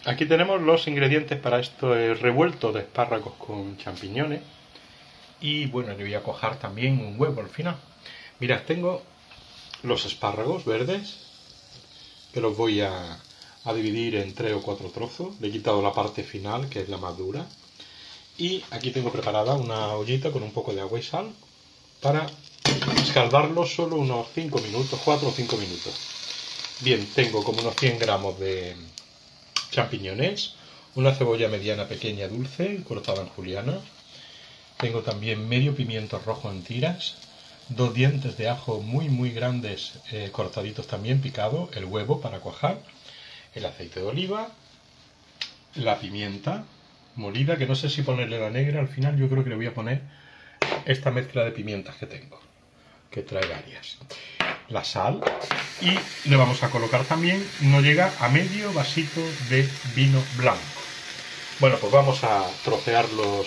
Aquí tenemos los ingredientes para este revuelto de espárragos con champiñones. Y bueno, le voy a coger también un huevo al final. Mirad, tengo los espárragos verdes, que los voy a dividir en 3 o 4 trozos. Le he quitado la parte final, que es la más dura. Y aquí tengo preparada una ollita con un poco de agua y sal para escaldarlo solo unos 5 minutos, 4 o 5 minutos. Bien, tengo como unos 100 gramos de champiñones, una cebolla mediana pequeña dulce cortada en juliana. Tengo también medio pimiento rojo en tiras, 2 dientes de ajo muy grandes cortaditos también picado, el huevo para cuajar, el aceite de oliva, la pimienta molida, que no sé si ponerle la negra al final. Yo creo que le voy a poner esta mezcla de pimientas que tengo, que trae varias, la sal, y le vamos a colocar también, no llega a medio vasito de vino blanco. Bueno, pues vamos a trocear los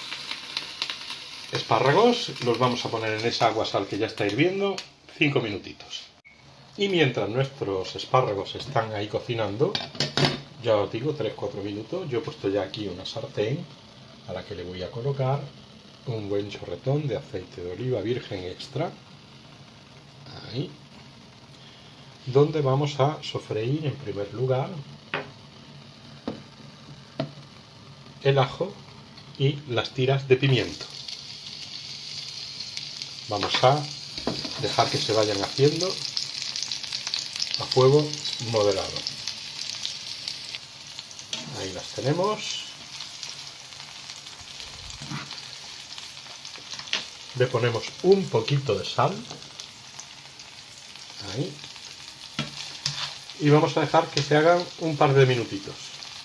espárragos, los vamos a poner en esa agua sal que ya está hirviendo, 5 minutitos. Y mientras nuestros espárragos están ahí cocinando, ya os digo, 3-4 minutos, yo he puesto ya aquí una sartén a la que le voy a colocar un buen chorretón de aceite de oliva virgen extra, ahí, donde vamos a sofreír en primer lugar el ajo y las tiras de pimiento. Vamos a dejar que se vayan haciendo a fuego moderado. Ahí las tenemos. Le ponemos un poquito de sal. Ahí. Y vamos a dejar que se hagan un par de minutitos.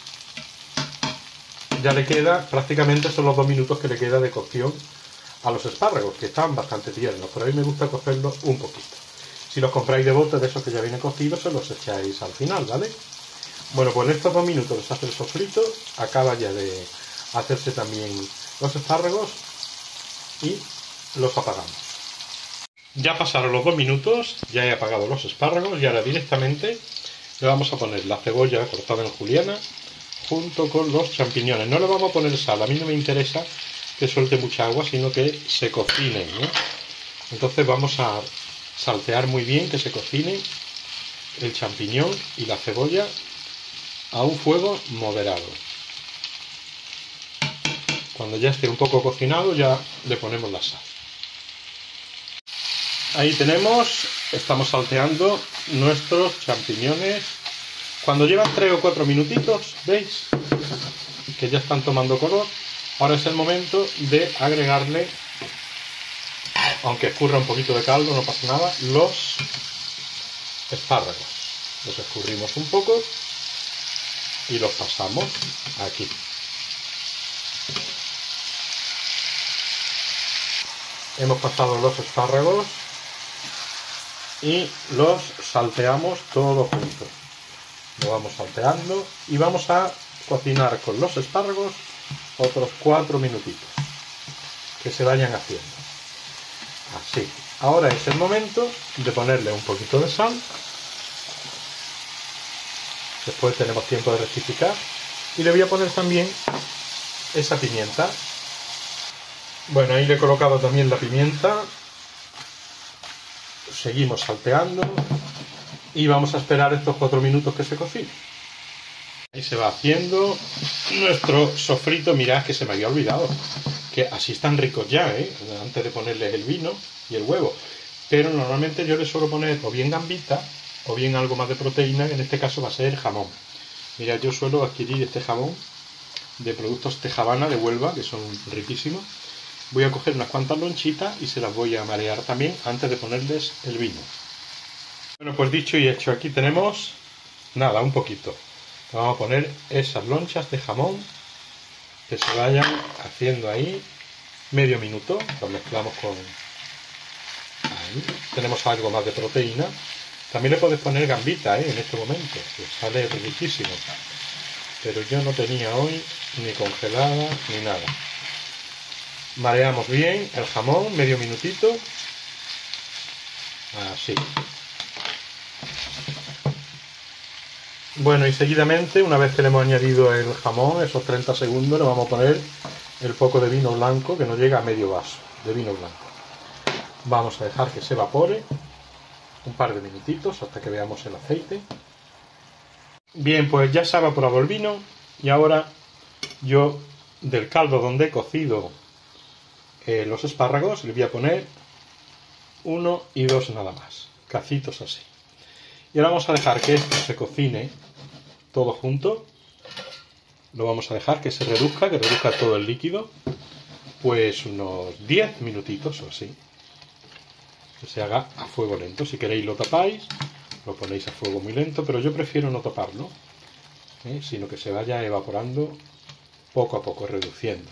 Ya le queda, prácticamente son los 2 minutos que le queda de cocción a los espárragos, que están bastante tiernos, pero a mí me gusta cocerlos un poquito. Si los compráis de bote, de esos que ya vienen cocidos, se los echáis al final, ¿vale? Bueno, pues en estos 2 minutos se hace el sofrito, acaba ya de hacerse también los espárragos y los apagamos. Ya pasaron los 2 minutos, ya he apagado los espárragos y ahora directamente le vamos a poner la cebolla cortada en juliana junto con los champiñones. No le vamos a poner sal, a mí no me interesa que suelte mucha agua, sino que se cocinen, ¿no? Entonces vamos a saltear muy bien, que se cocine el champiñón y la cebolla a un fuego moderado. Cuando ya esté un poco cocinado, ya le ponemos la sal. Ahí tenemos, estamos salteando nuestros champiñones. Cuando llevan 3 o 4 minutitos, ¿veis? Que ya están tomando color. Ahora es el momento de agregarle, aunque escurra un poquito de caldo, no pasa nada, los espárragos. Los escurrimos un poco y los pasamos aquí. Hemos pasado los espárragos y los salteamos todos juntos. Lo vamos salteando y vamos a cocinar con los espárragos otros 4 minutitos, que se vayan haciendo. Así. Ahora es el momento de ponerle un poquito de sal. Después tenemos tiempo de rectificar. Y le voy a poner también esa pimienta. Bueno, ahí le he colocado también la pimienta. Seguimos salteando. Y vamos a esperar estos 4 minutos que se cocine. Ahí se va haciendo nuestro sofrito. Mirad que se me había olvidado, que así están ricos ya, antes de ponerles el vino y el huevo. Pero normalmente yo les suelo poner o bien gambita o bien algo más de proteína, en este caso va a ser jamón. Mirad, yo suelo adquirir este jamón de productos Tejavana de Huelva, que son riquísimos. Voy a coger unas cuantas lonchitas y se las voy a marear también antes de ponerles el vino. Bueno, pues dicho y hecho, aquí tenemos, nada, un poquito. Vamos a poner esas lonchas de jamón que se vayan haciendo ahí, medio minuto, lo mezclamos con... Ahí. Tenemos algo más de proteína. También le podéis poner gambita en este momento, que sale riquísimo. Pero yo no tenía hoy ni congelada ni nada. Mareamos bien el jamón, medio minutito. Así. Bueno, y seguidamente, una vez que le hemos añadido el jamón, esos 30 segundos, le vamos a poner el poco de vino blanco, que no llega a medio vaso de vino blanco. Vamos a dejar que se evapore un par de minutitos hasta que veamos el aceite. Bien, pues ya se ha evaporado el vino y ahora yo del caldo donde he cocido los espárragos le voy a poner 1 y 2 nada más, cacitos así. Y ahora vamos a dejar que esto se cocine todo junto. Lo vamos a dejar que se reduzca, que reduzca todo el líquido, pues unos 10 minutitos o así. Que se haga a fuego lento. Si queréis lo tapáis, lo ponéis a fuego muy lento, pero yo prefiero no taparlo, sino que se vaya evaporando poco a poco, reduciendo.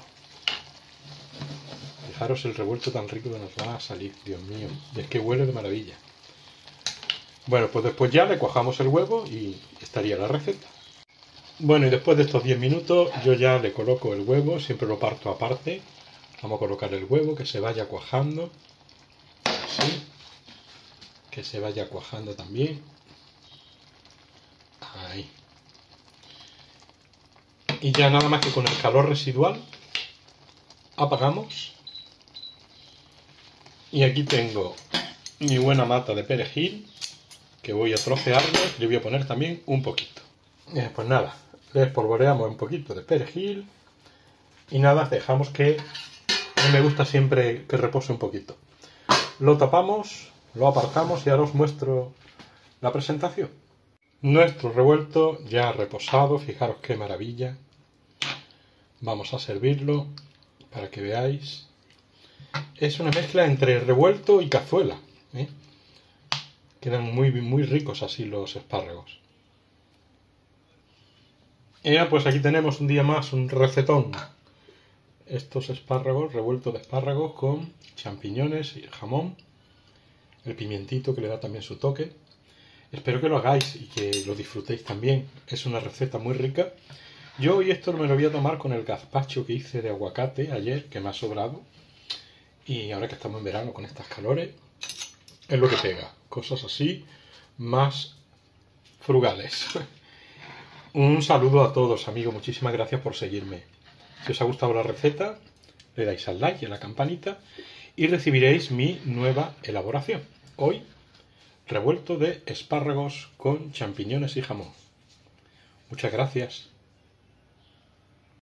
Fijaros el revuelto tan rico que nos va a salir, Dios mío, y es que huele de maravilla. Bueno, pues después ya le cuajamos el huevo y estaría la receta. Bueno, y después de estos 10 minutos yo ya le coloco el huevo, siempre lo parto aparte. Vamos a colocar el huevo, que se vaya cuajando. Así. Que se vaya cuajando también. Ahí. Y ya nada más que con el calor residual apagamos. Y aquí tengo mi buena mata de perejil, que voy a trocearlo y le voy a poner también un poquito. Pues nada, le espolvoreamos un poquito de perejil y nada, dejamos que... A mí me gusta siempre que repose un poquito. Lo tapamos, lo apartamos y ahora os muestro la presentación. Nuestro revuelto ya ha reposado, fijaros qué maravilla. Vamos a servirlo para que veáis. Es una mezcla entre revuelto y cazuela, ¿eh? Quedan muy ricos así los espárragos. Y pues aquí tenemos un día más un recetón. Estos espárragos, revuelto de espárragos con champiñones y jamón. El pimientito que le da también su toque. Espero que lo hagáis y que lo disfrutéis también. Es una receta muy rica. Yo hoy esto me lo voy a tomar con el gazpacho que hice de aguacate ayer, que me ha sobrado. Y ahora que estamos en verano con estas calores, es lo que pega. Cosas así, más frugales. Un saludo a todos, amigos. Muchísimas gracias por seguirme. Si os ha gustado la receta, le dais al like y a la campanita y recibiréis mi nueva elaboración. Hoy, revuelto de espárragos con champiñones y jamón. Muchas gracias.